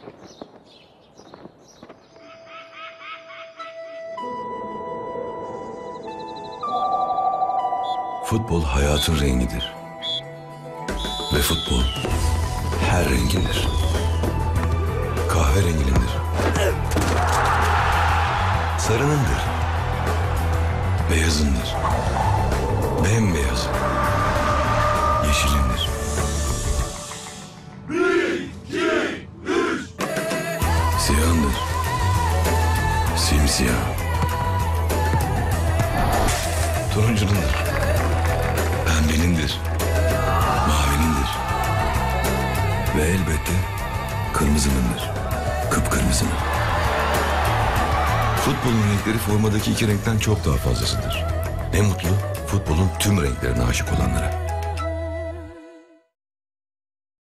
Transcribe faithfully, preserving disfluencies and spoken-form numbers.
Futbol hayatın rengidir. Ve futbol her rengindir. Kahverenginindir. Sarınındır. Beyazındır. Bembeyaz. Yeşilindir. Bir, iki, üç. Siyahındır. Simsiyah. Turuncunundur. Pembenindir. Mavinindir. Ve elbette kırmızınındır. Kıpkırmızının. Futbolun renkleri formadaki iki renkten çok daha fazlasıdır. Ne mutlu futbolun tüm renklerine aşık olanlara.